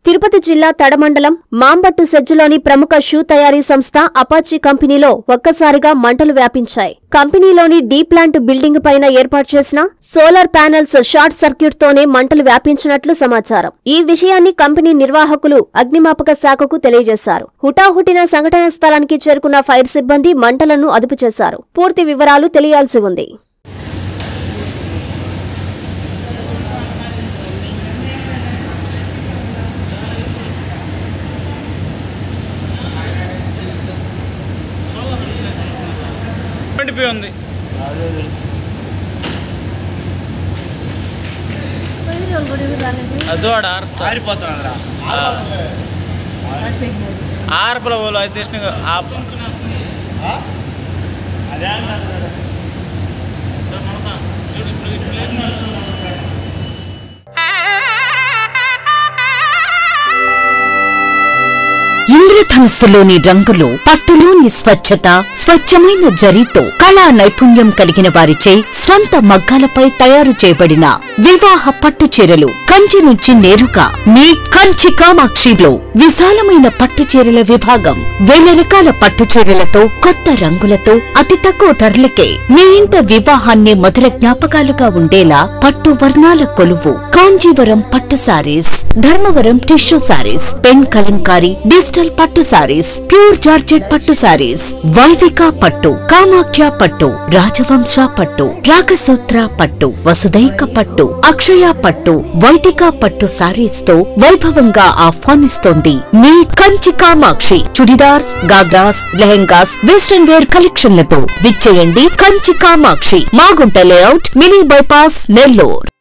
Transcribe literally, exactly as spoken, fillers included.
తిరుపతి జిల్లా తడమండలం మాంబట్టు సెజ్జులోని ప్రముఖ షూ తయారీ సంస్థ అపాచీ కంపెనీలో ఒక్కసారిగా మంటలు వ్యాపించాయి. కంపెనీలోని డీ ప్లాంట్ బిల్డింగ్ పైన ఏర్పాటు చేసిన సోలార్ ప్యానెల్స్ షార్ట్ సర్క్యూట్ తోనే మంటలు వ్యాపించినట్లు సమాచారం. ఈ విషయాన్ని కంపెనీ నిర్వాహకులు అగ్నిమాపక శాఖకు తెలియజేశారు. హుటాహుటిన సంఘటనా స్థలానికి చేరుకున్న ఫైర్ సిబ్బంది మంటలను అదుపు చేశారు. పూర్తి వివరాలు తెలియాల్సి ఉంది. ఉంది ఆర్పుల పోలు అయితే ఇంద్రధనుస్సులోని రంగులు, పట్టులోని స్వచ్ఛత, స్వచ్ఛమైన జరీతో కళా నైపుణ్యం కలిగిన వారిచే స్వంత మగ్గాలపై తయారు చేయబడిన వివాహ పట్టు చీరలు కంచి నుంచి నేరుగా మీ కంచి కామాక్షిలో విశాలమైన పట్టు చీరల విభాగం. వేల రకాల పట్టు చీరలతో కొత్త రంగులతో అతి తక్కువ ధరలకే మీ ఇంట వివాహాన్ని మధుర జ్ఞాపకాలుగా ఉండేలా పట్టు వర్ణాల కొలువు కాంజీవరం పట్టు sarees, Dharmavaram tissue sarees, pen kalamkari, digital పట్టు సారీస్, ప్యూర్ జార్జెట్ పట్టు సారీస్, వైవిక పట్టు, కామాఖ్య పట్టు, రాజవంశ పట్టు, రాగసూత్ర పట్టు, వసుదైక పట్టు, అక్షయ పట్టు, వైదిక పట్టు సారీస్ తో వైభవంగా ఆహ్వానిస్తోంది మీ కంచి కామాక్షి. చుడిదార్స్, గాగ్రాస్, లెహెంగాస్, వెస్టర్న్ వేర్ కలెక్షన్లతో విచ్చేయండి Kanchi Kamakshi, Magunta layout, mini bypass, Nellore.